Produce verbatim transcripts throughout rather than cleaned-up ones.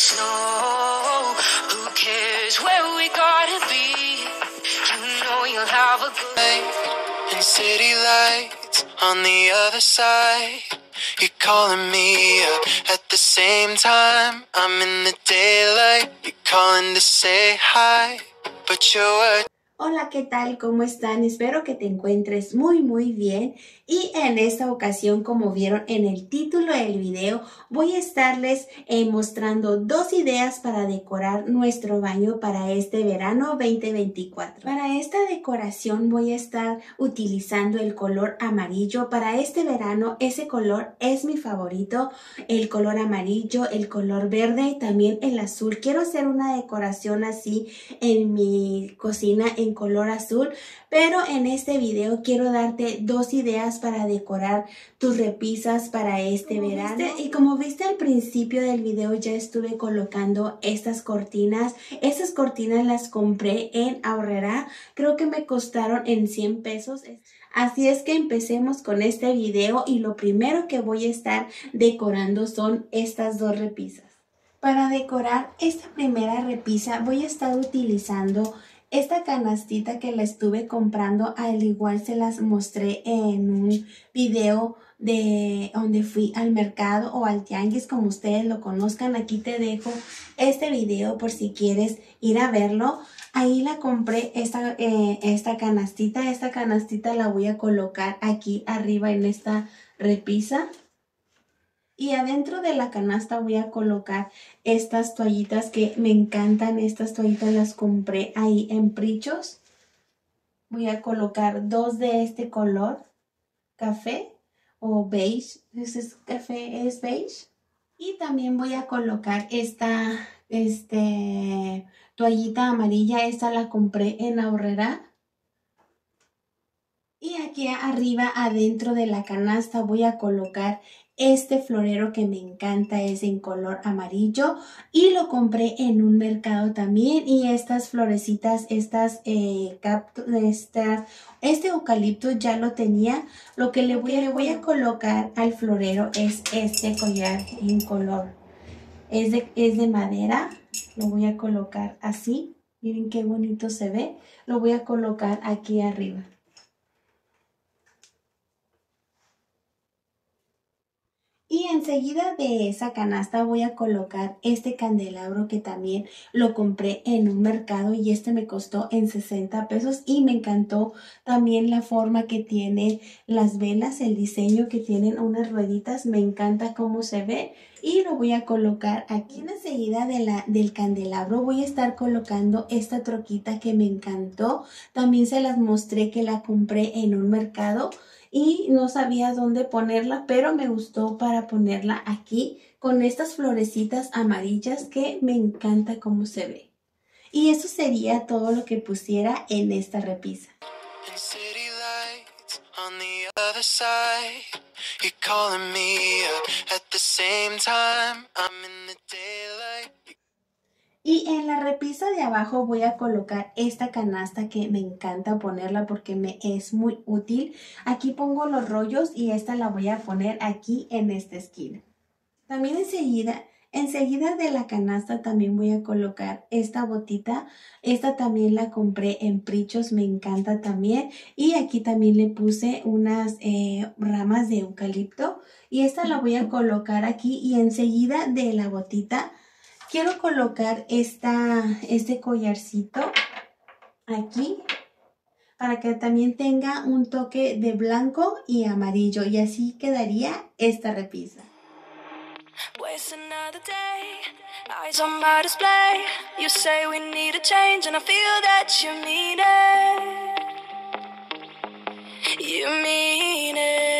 snow. Who cares where we gotta be? You know you'll have a good day. And city lights on the other side. You're calling me up at the same time. I'm in the daylight. You're calling to say hi, but you're... Hola, ¿qué tal? ¿Cómo están? Espero que te encuentres muy muy bien y en esta ocasión, como vieron en el título del video, voy a estarles eh, mostrando dos ideas para decorar nuestro baño para este verano veinte veinticuatro. Para esta decoración voy a estar utilizando el color amarillo. Para este verano ese color es mi favorito, el color amarillo, el color verde y también el azul. Quiero hacer una decoración así en mi cocina en color azul, pero en este video quiero darte dos ideas para decorar tus repisas para este como verano. Viste, y como viste al principio del video, ya estuve colocando estas cortinas. Estas cortinas las compré en Aurrera, creo que me costaron en cien pesos. Así es que empecemos con este video y lo primero que voy a estar decorando son estas dos repisas. Para decorar esta primera repisa voy a estar utilizando esta canastita que la estuve comprando, al igual se las mostré en un video de donde fui al mercado o al tianguis, como ustedes lo conozcan. Aquí te dejo este video por si quieres ir a verlo. Ahí la compré, esta, eh, esta canastita. Esta canastita la voy a colocar aquí arriba en esta repisa. Y adentro de la canasta voy a colocar estas toallitas que me encantan. Estas toallitas las compré ahí en Prichos. Voy a colocar dos de este color, café o beige. Ese es café, es beige. Y también voy a colocar esta este, toallita amarilla. Esta la compré en Aurrera. Y aquí arriba, adentro de la canasta, voy a colocar este florero que me encanta, es en color amarillo y lo compré en un mercado también. Y estas florecitas, estas, eh, cactus, estas, este eucalipto ya lo tenía. Lo que le voy, le voy a colocar al florero es este collar en color, es de, es de madera. Lo voy a colocar así, miren qué bonito se ve. Lo voy a colocar aquí arriba. Y enseguida de esa canasta voy a colocar este candelabro que también lo compré en un mercado y este me costó en sesenta pesos y me encantó también la forma que tiene las velas, el diseño que tienen unas rueditas, me encanta cómo se ve y lo voy a colocar aquí. Enseguida de la, del candelabro voy a estar colocando esta troquita que me encantó, también se las mostré que la compré en un mercado. Y no sabía dónde ponerla, pero me gustó para ponerla aquí con estas florecitas amarillas que me encanta cómo se ve. Y eso sería todo lo que pusiera en esta repisa. Y en la repisa de abajo voy a colocar esta canasta que me encanta ponerla porque me es muy útil. Aquí pongo los rollos y esta la voy a poner aquí en esta esquina. También enseguida, enseguida de la canasta también voy a colocar esta botita. Esta también la compré en Prichos, me encanta también. Y aquí también le puse unas eh, ramas de eucalipto. Y esta la voy a colocar aquí y enseguida de la botita quiero colocar esta, este collarcito aquí para que también tenga un toque de blanco y amarillo y así quedaría esta repisa. Pues another day, eyes on my display. You say we need a change and I feel that you mean it. You mean it.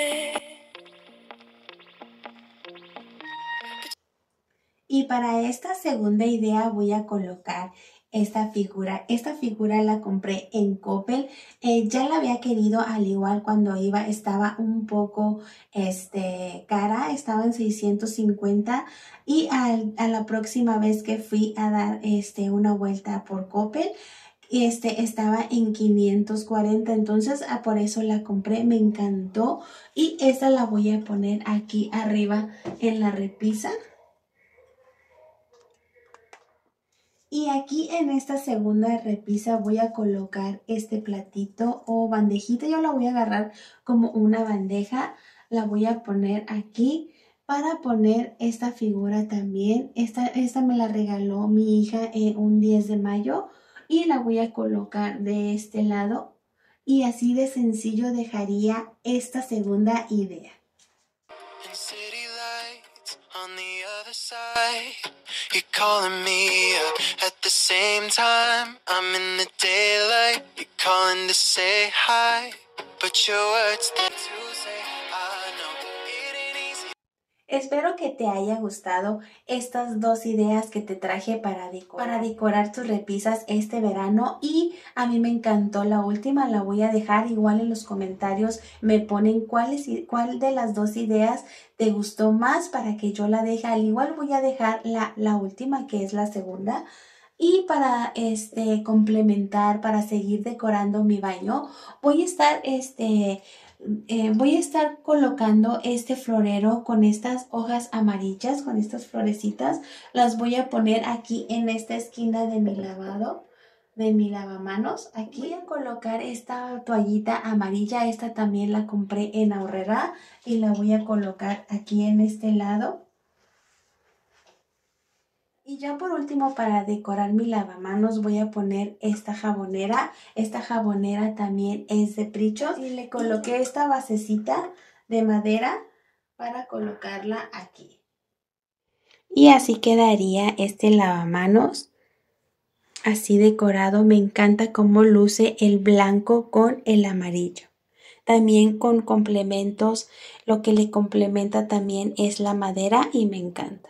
Y para esta segunda idea voy a colocar esta figura. Esta figura la compré en Coppel. Eh, ya la había querido, al igual cuando iba estaba un poco este, cara. Estaba en seiscientos cincuenta. Y al, a la próxima vez que fui a dar este, una vuelta por Coppel, este estaba en quinientos cuarenta, entonces ah, por eso la compré, me encantó. Y esta la voy a poner aquí arriba en la repisa. Y aquí en esta segunda repisa voy a colocar este platito o bandejita. Yo la voy a agarrar como una bandeja. La voy a poner aquí para poner esta figura también. Esta, esta me la regaló mi hija en un diez de mayo. Y la voy a colocar de este lado. Y así de sencillo dejaría esta segunda idea. On the other side, you're calling me up at the same time. I'm in the daylight, you're calling to say hi, but your words there to say I know it ain't easy. Espero que te haya gustado estas dos ideas que te traje para decorar, para decorar tus repisas este verano, y a mí me encantó la última. La voy a dejar igual en los comentarios, me ponen cuál, es, cuál de las dos ideas te gustó más para que yo la deje. Al igual voy a dejar la, la última, que es la segunda. Y para este complementar, para seguir decorando mi baño, voy a estar este eh, voy a estar colocando este florero con estas hojas amarillas, con estas florecitas. Las voy a poner aquí en esta esquina de mi lavado, de mi lavamanos. Aquí voy a colocar esta toallita amarilla. Esta también la compré en Aurrera y la voy a colocar aquí en este lado. Y ya por último, para decorar mi lavamanos, voy a poner esta jabonera. Esta jabonera también es de Prichos. Y le coloqué esta basecita de madera para colocarla aquí. Y así quedaría este lavamanos. Así decorado. Me encanta cómo luce el blanco con el amarillo. También con complementos. Lo que le complementa también es la madera y me encanta.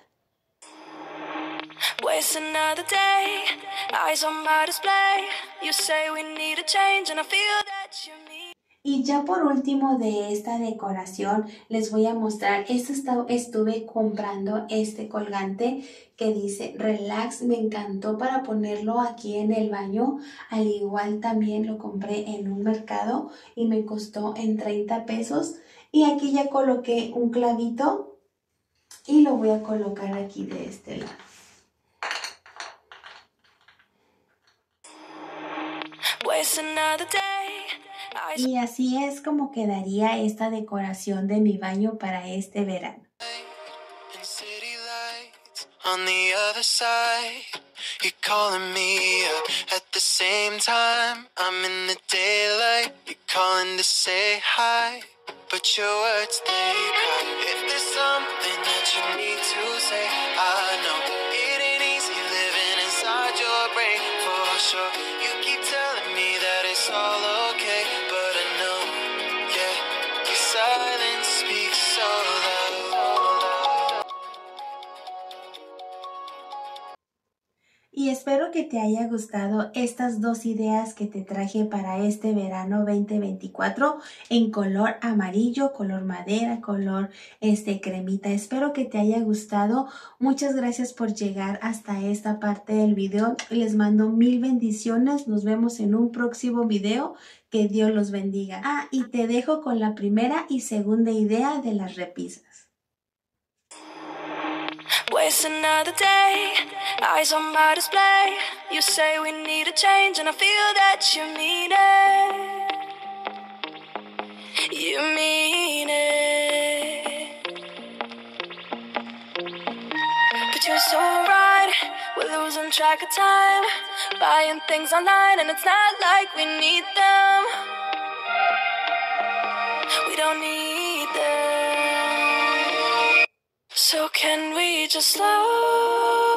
Waste another day, eyes on my display. You say we need a change and I feel that you need. Y ya por último de esta decoración les voy a mostrar, esto está, estuve comprando este colgante que dice relax. Me encantó para ponerlo aquí en el baño. Al igual también lo compré en un mercado y me costó en treinta pesos. Y aquí ya coloqué un clavito y lo voy a colocar aquí de este lado. Y así es como quedaría esta decoración de mi baño para este verano. On the other side, you're calling me up at the same time. I'm in the daylight, you're calling to say hi, but your words they cry. If there's something that you need to say, I know it ain't easy living inside your brain for sure. You keep telling me that it's all okay, but I know, yeah, your silence speaks so loud. Y espero que te haya gustado estas dos ideas que te traje para este verano veinte veinticuatro en color amarillo, color madera, color este cremita. Espero que te haya gustado. Muchas gracias por llegar hasta esta parte del video. Les mando mil bendiciones. Nos vemos en un próximo video. Que Dios los bendiga. Ah, y te dejo con la primera y segunda idea de las repisas. Waste another day, eyes on my display. You say we need a change and I feel that you mean it. You mean it. But you're so right, we're losing track of time. Buying things online and it's not like we need them. We don't need them. So can we just slow